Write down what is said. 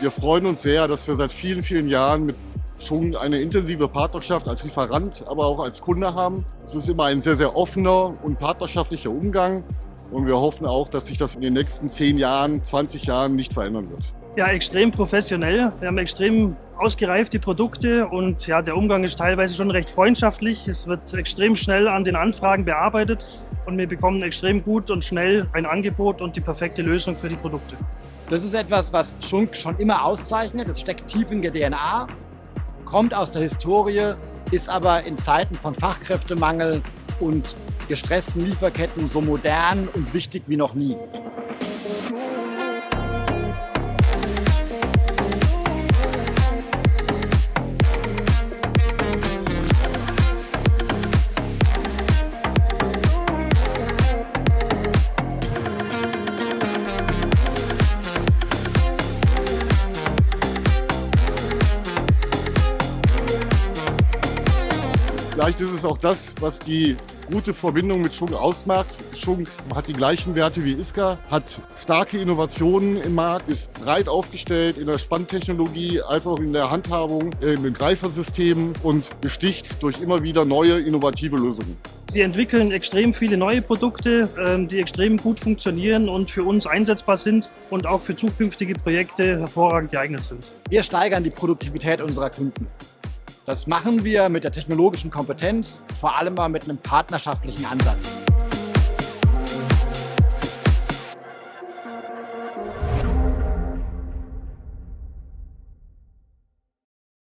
Wir freuen uns sehr, dass wir seit vielen, vielen Jahren mit Schunk eine intensive Partnerschaft als Lieferant, aber auch als Kunde haben. Es ist immer ein sehr, sehr offener und partnerschaftlicher Umgang. Und wir hoffen auch, dass sich das in den nächsten 10 Jahren, 20 Jahren nicht verändern wird. Ja, extrem professionell. Wir haben extrem ausgereifte Produkte und ja, der Umgang ist teilweise schon recht freundschaftlich. Es wird extrem schnell an den Anfragen bearbeitet und wir bekommen extrem gut und schnell ein Angebot und die perfekte Lösung für die Produkte. Das ist etwas, was Schunk schon immer auszeichnet. Es steckt tief in der DNA, kommt aus der Historie, ist aber in Zeiten von Fachkräftemangel und gestressten Lieferketten so modern und wichtig wie noch nie. Vielleicht ist es auch das, was die gute Verbindung mit Schunk ausmacht. Schunk hat die gleichen Werte wie ISCA, hat starke Innovationen im Markt, ist breit aufgestellt in der Spanntechnologie als auch in der Handhabung, in den Greifersystemen und besticht durch immer wieder neue innovative Lösungen. Sie entwickeln extrem viele neue Produkte, die extrem gut funktionieren und für uns einsetzbar sind und auch für zukünftige Projekte hervorragend geeignet sind. Wir steigern die Produktivität unserer Kunden. Das machen wir mit der technologischen Kompetenz, vor allem aber mit einem partnerschaftlichen Ansatz.